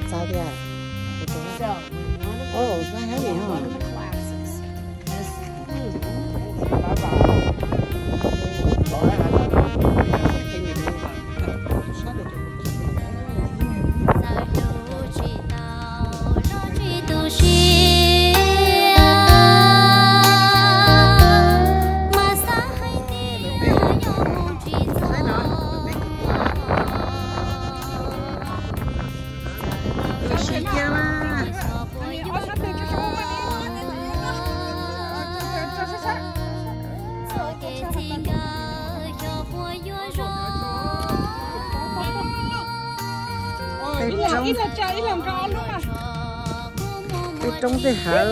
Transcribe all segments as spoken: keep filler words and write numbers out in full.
sao đi à? Ồ, sao hả vậy hả? Ít là chạy ít làm con luôn mà. Cái trong cái hở.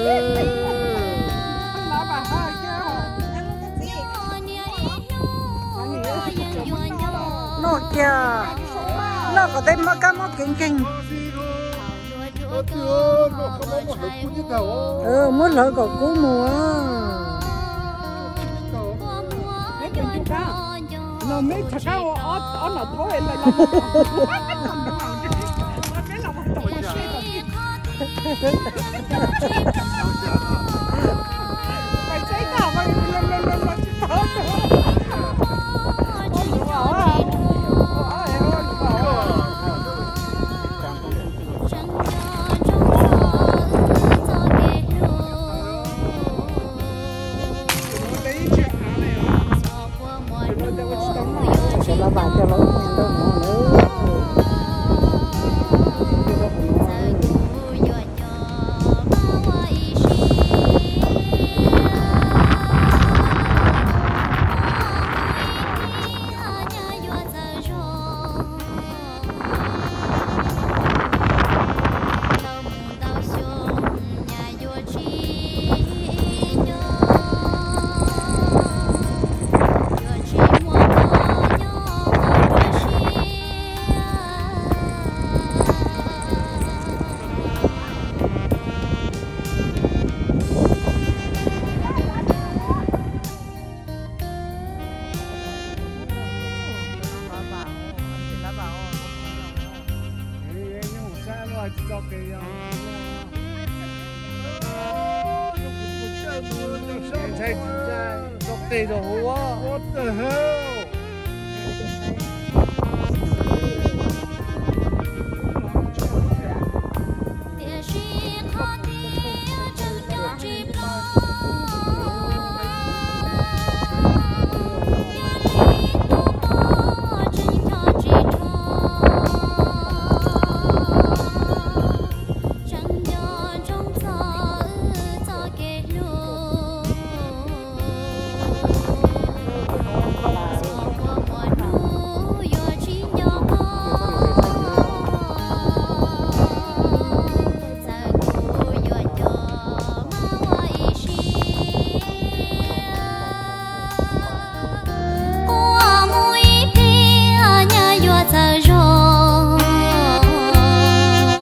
Nó kìa. Nó có tên mà cá mó kinh kinh. Ừ, muốn lỡ có cú mùa. Nó mấy thật ra ó ó nó thôi là mày thấy nào mà lên lên lên lên cho nó vào cho nó đâu nữa. What the hell?